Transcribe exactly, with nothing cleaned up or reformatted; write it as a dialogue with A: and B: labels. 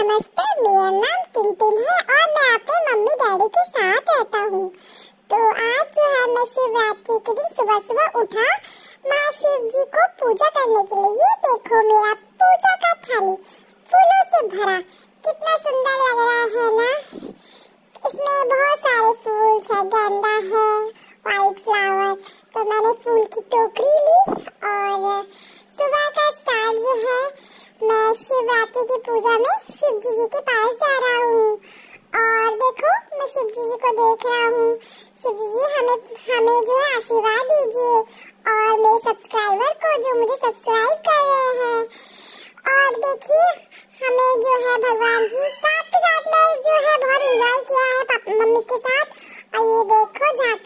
A: नमस्ते, मेरा नाम टिनटिन है और मैं अपने मम्मी डैडी के साथ रहता हूँ। तो आज जो है मैं शिवरात्रि के दिन सुबह सुबह उठा माँ शिव जी को पूजा करने के लिए। ये देखो मेरा पूजा का थाली फूलों से भरा, कितना सुंदर लग रहा है ना। इसमें बहुत सारे फूल है, गेंदा है, व्हाइट फ्लावर। तो मैंने फूल की टोकरी ली और सुबह का स्टार्ट जो है मैं शिवरात्रि की पूजा में शिव जी जी के पास जा रहा हूँ। और देखो मैं शिव जी जी को देख रहा हूँ। शिव जी जी हमें हमें जो है आशीर्वाद दीजिए और मेरे सब्सक्राइबर को जो मुझे सब्सक्राइब कर रहे हैं। और देखिए हमें जो है भगवान जी साथ के साथ में जो है बहुत एंजॉय किया है मम्मी के साथ। और ये देखो झांकी